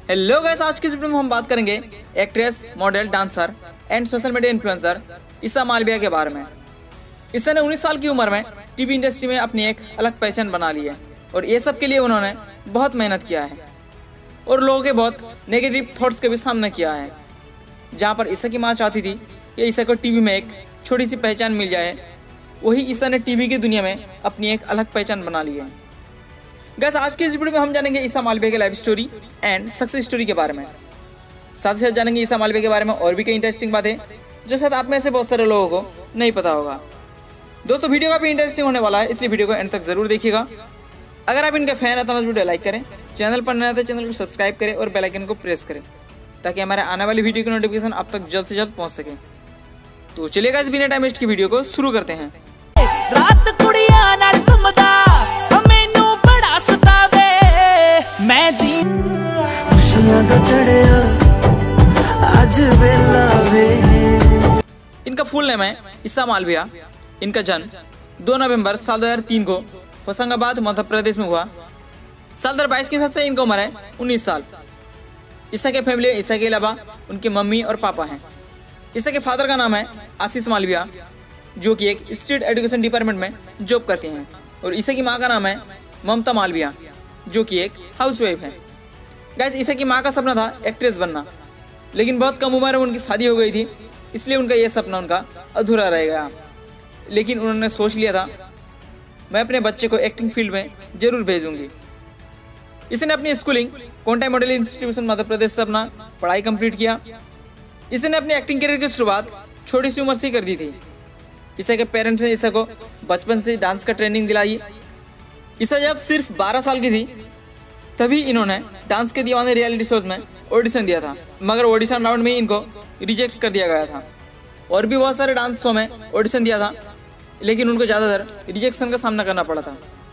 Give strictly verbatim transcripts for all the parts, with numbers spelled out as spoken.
Hello guys, आज की इस वीडियो में हम बात करेंगे actress, model, dancer and social media influencer Isha Malviya के बारे में। ईसा ने उन्नीस साल की उम्र में टीवी इंडस्ट्री में अपनी एक अलग पहचान बना ली है और ये सब के लिए उन्होंने बहुत मेहनत किया है और लोगों के बहुत नेगेटिव थॉट्स का भी सामना किया है। जहाँ पर ईसा की माँ चाहती थी कि ईसा को टीवी में एक छोटी सी पहचान मिल जाए, वही ईसा ने टीवी की दुनिया में अपनी एक अलग पहचान बना ली है। गाइस, आज की इस वीडियो में हम जानेंगे ईसा मालविया के life story and success story के बारे में। साथ ही साथ जानेंगे ईसा मालविया के बारे में और भी कई इंटरेस्टिंग बातें जो शायद आप में से बहुत सारे लोगों को नहीं पता होगा। दोस्तों, वीडियो काफी इंटरेस्टिंग होने वाला है, इसलिए वीडियो को एंड तक जरूर देखिएगा। अगर आप इनके फैन है तो वीडियो लाइक करें, चैनल पर नया तो चैनल को सब्सक्राइब करें और बेल आइकन को प्रेस करें ताकि हमारे आने वाली वीडियो की नोटिफिकेशन आप तक जल्द से जल्द पहुंच सके। तो चलिए गाइस, बिना टाइम वेस्ट की वीडियो को शुरू करते हैं। रात कुड़िया नाल घुमदा मैनू बड़ा सतावे मैं जी खुशियां दा चढ़िया आज वेला वे। इनका फुल नेम है ईसा मालविया। इनका जन्म दो नवंबर साल दो हज़ार तीन को होशंगाबाद मध्य प्रदेश में हुआ। साल दो हज़ार बाईस के हिसाब से इनका उम्र है उन्नीस साल। ईसा के फैमिली ईसा के अलावा उनके मम्मी और पापा हैं। ईसा के फादर का नाम है आशीष मालविया, जो कि एक स्टेट एजुकेशन डिपार्टमेंट में जॉब करते हैं, और ईसा की माँ का नाम है ममता मालविया, जो कि एक हाउसवाइफ है। गाइस, ईसा की माँ का सपना था एक्ट्रेस बनना, लेकिन बहुत कम उम्र में उनकी शादी हो गई थी, इसलिए उनका यह सपना उनका अधूरा रह गया। लेकिन उन्होंने सोच लिया था मैं अपने बच्चे को एक्टिंग फील्ड में जरूर भेजूंगी। इसने अपनी schooling Contai model institution Madhya Pradesh से अपना पढ़ाई कंप्लीट किया। इसने अपनी एक्टिंग करियर की शुरुआत छोटी सी उम्र से कर दी थी। ईसा के पेरेंट्स ने ईसा को बचपन से डांस का ट्रेनिंग दिलाई। ईसा जब सिर्फ बारह साल की थी तभी इन्होंने डांस के दीवाने रियलिटी शोज में ऑडिशन दिया था, मगर ऑडिशन राउंड में इनको रिजेक्ट कर दिया गया था। और भी बहुत सारे डांस शो में ऑडिशन दिया था, लेकिन उनको ज़्यादातर रिजेक्शन का सामना करना पड़ा था।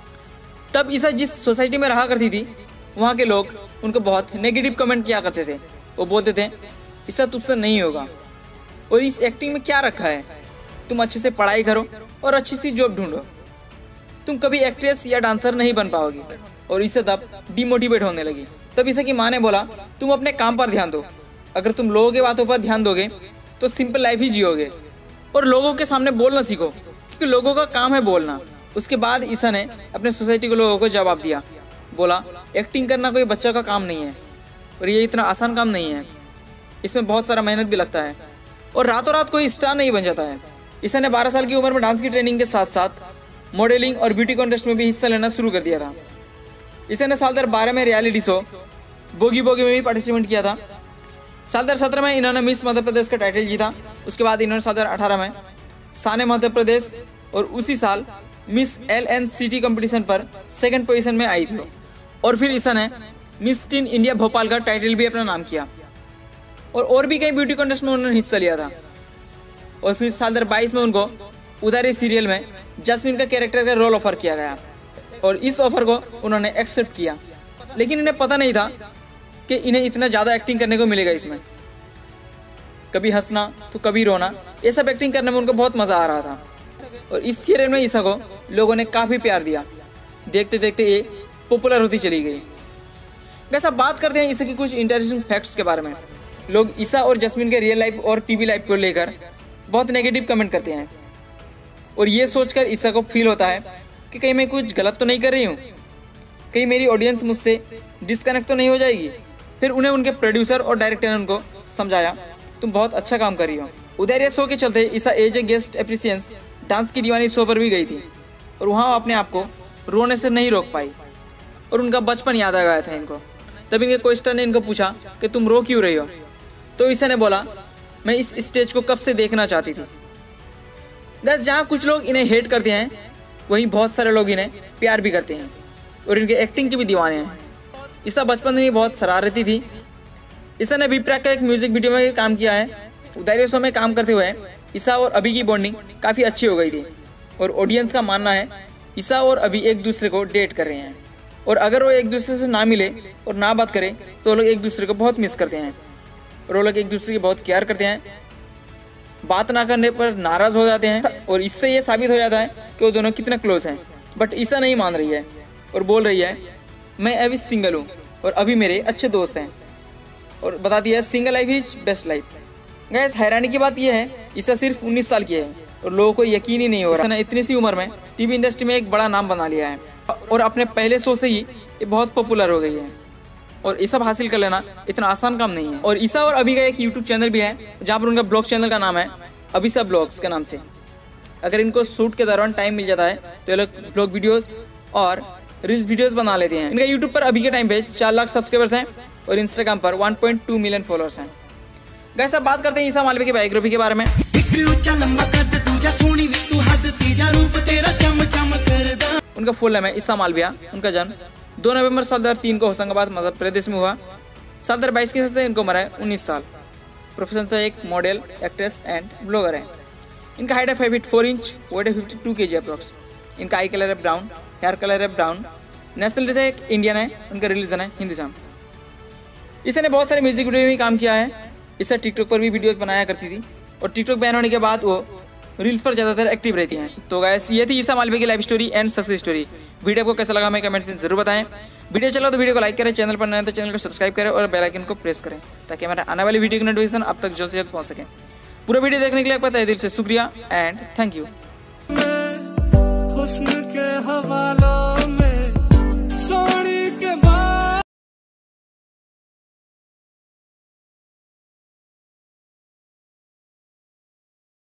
तब ईसा जिस सोसाइटी में रहा करती थी वहाँ के लोग उनको बहुत नेगेटिव कमेंट किया करते थे। वो बोलते थे ईसा तुझसे नहीं होगा, और इस एक्टिंग में क्या रखा है, तुम अच्छे से पढ़ाई करो और अच्छी सी जॉब ढूंढो, तुम कभी एक्ट्रेस या डांसर नहीं बन पाओगी। और ईसा तब डिमोटिवेट होने लगी। तब ईसा की माँ ने बोला तुम अपने काम पर ध्यान दो, अगर तुम लोगों की बातों पर ध्यान दोगे तो सिंपल लाइफ ही जियोगे और लोगों के सामने बोलना सीखो, क्योंकि लोगों का काम है बोलना। उसके बाद ईसा ने अपने सोसाइटी के लोगों को जवाब दिया, बोला एक्टिंग करना कोई बच्चा का काम नहीं है और ये इतना आसान काम नहीं है, इसमें बहुत सारा मेहनत भी लगता है और रातों रात कोई स्टार नहीं बन जाता है। ईसा ने बारह साल की उम्र में डांस की ट्रेनिंग के साथ साथ मॉडलिंग और ब्यूटी कॉन्टेस्ट में भी हिस्सा लेना शुरू कर दिया था। ईसा ने साल दो हज़ार बारह में रियलिटी शो बोगी बोगी में भी पार्टिसिपेट किया था। साल दो हज़ार सत्रह में इन्होंने मिस मध्य प्रदेश का टाइटल जीता। उसके बाद इन्होंने साल दो हज़ार अठारह में साने मध्य प्रदेश और उसी साल miss L N city competition पर सेकंड पोजीशन में आई थी। और फिर ईसा ने मिस टीन इंडिया भोपाल का टाइटल भी अपना नाम किया और और भी कई ब्यूटी कॉन्टेस्ट में उन्होंने हिस्सा लिया था। और फिर साल दो हज़ार बाईस में उनको उदारी सीरियल में जैस्मिन का कैरेक्टर का रोल ऑफर किया गया और इस ऑफर को उन्होंने एक्सेप्ट किया। लेकिन इन्हें पता नहीं था कि इन्हें इतना ज़्यादा एक्टिंग करने को मिलेगा। इसमें कभी हंसना तो कभी रोना, ये सब एक्टिंग करने में उनको बहुत मज़ा आ रहा था। और इस सीरियल में ईसा को लोगों ने काफ़ी प्यार दिया। देखते देखते ये पॉपुलर होती चली गई। वैसे अब बात करते हैं ईसा की कुछ इंटरेस्टिंग फैक्ट्स के बारे में। लोग ईसा और जैस्मिन के रियल लाइफ और टीवी लाइफ को लेकर बहुत नेगेटिव कमेंट करते हैं और ये सोचकर ईसा को फील होता है कि कहीं मैं कुछ गलत तो नहीं कर रही हूँ, कहीं मेरी ऑडियंस मुझसे डिस्कनेक्ट तो नहीं हो जाएगी। फिर उन्हें उनके प्रोड्यूसर और डायरेक्टर ने उनको समझाया तुम बहुत अच्छा काम कर रही हो। उधर शो के चलते Isha as a guest appearance dance की दीवानी शो पर भी गई थी और वहाँ वो अपने आप को रोने से नहीं रोक पाई और उनका बचपन याद आ गया था इनको। तब इनके क्वेश्चन ने इनको पूछा कि तुम रो क्यों रही हो, तो ईसा ने बोला मैं इस स्टेज को कब से देखना चाहती थी। बस जहाँ कुछ लोग इन्हें हेट करते हैं वहीं बहुत सारे लोग इन्हें प्यार भी करते हैं और इनके एक्टिंग के भी दीवाने हैं। ईसा बचपन में भी बहुत शरारती थी। ईसा ने विप्रा का एक म्यूजिक वीडियो में काम किया है। उदारी शो में काम करते हुए ईसा और अभी की बॉन्डिंग काफ़ी अच्छी हो गई थी और ऑडियंस का मानना है ईसा और अभी एक दूसरे को डेट कर रहे हैं और अगर वो एक दूसरे से ना मिले और ना बात करें तो वो लोग एक दूसरे को बहुत मिस करते हैं और वो लोग एक दूसरे की बहुत केयर करते हैं। बात ना करने पर नाराज़ हो जाते हैं और इससे ये साबित हो जाता है कि वो दोनों कितना क्लोज हैं। बट ईसा नहीं मान रही है और बोल रही है मैं अभी सिंगल हूँ और अभी मेरे अच्छे दोस्त हैं और बता दिया है single life is best life. Guys हैरानी की बात यह है ईसा सिर्फ उन्नीस साल की है और लोगों को यकीन ही नहीं हो रहा है इतनी सी उम्र में टीवी इंडस्ट्री में एक बड़ा नाम बना लिया है और अपने पहले शो से ही ये बहुत पॉपुलर हो गई है। और ये सब हासिल कर लेना इतना आसान काम नहीं है। और ईसा और अभी का एक यूट्यूब चैनल भी है जहाँ पर उनका ब्लॉग चैनल का नाम है अभिसा ब्लॉग्स के नाम से। अगर इनको शूट के दौरान टाइम मिल जाता है तो ये लोग ब्लॉग वीडियोस और रील्स वीडियोस बना लेते हैं। इनका यूट्यूब पर अभी के टाइम पे चार लाख सब्सक्राइबर्स हैं और इंस्टाग्राम पर one point two million followers हैं। गाइस अब बात करते हैं ईसा मालवी की बायोग्राफी के बारे में। उनका फुल नेम है ईसा मालविया। उनका जन्म दो नवंबर साल दो हजार तीन को होशंगाबाद मध्य प्रदेश में हुआ। साल दो हजार बाईस की हिसाब से इनको उम्र है उन्नीस साल। प्रोफेशन से एक मॉडल, एक्ट्रेस एंड ब्लॉगर है। इनका हाइट है five feet four inch, weight है fifty two K G approx. इनका आई कलर है ब्राउन, हेयर कलर है ब्राउन। नेशनलिटी से एक इंडियन है। उनका रिलीजन है हिंदुइज्म। इसने बहुत सारे म्यूजिक वीडियो में भी काम किया है। इससे टिकटॉक पर भी वीडियोस बनाया करती थी और टिकटॉक बैन होने के बाद वो रील्स पर ज़्यादातर एक्टिव रहती हैं। तो गाइस ये थी ईसा मालवी की life story and success story. Video को कैसा लगा हमें कमेंट में जरूर बताएं। वीडियो चलो तो वीडियो को लाइक करें, चैनल पर नए तो चैनल को सब्सक्राइब करें और बेल आइकन को प्रेस करें ताकि हमारे आने वाली वीडियो की नोटिफिकेशन अब तक जल्द से जल्द पहुंच सके। पूरा वीडियो देखने के लिए आपका तहे दिल से शुक्रिया एंड थैंक यू।